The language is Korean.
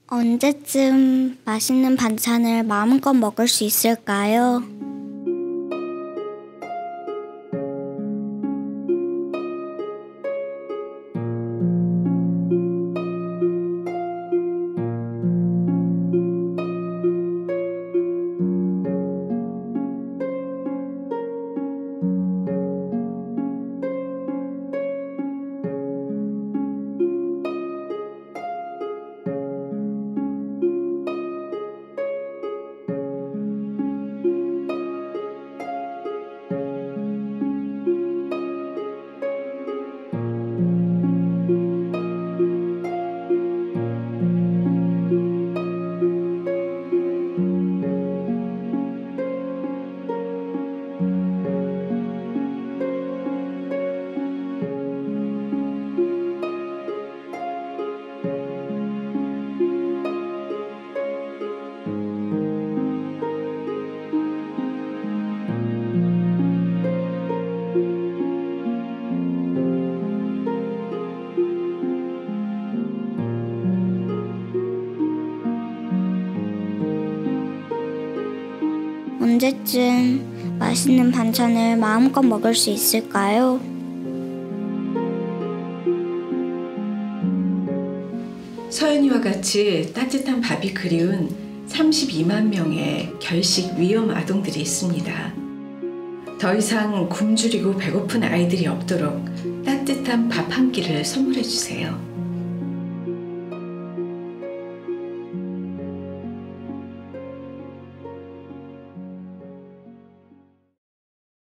언제쯤 맛있는 반찬을 마음껏 먹을 수 있을까요? 언제쯤 맛있는 반찬을 마음껏 먹을 수 있을까요? 서연이와 같이 따뜻한 밥이 그리운 32만 명의 결식 위험 아동들이 있습니다. 더 이상 굶주리고 배고픈 아이들이 없도록 따뜻한 밥 한 끼를 선물해 주세요.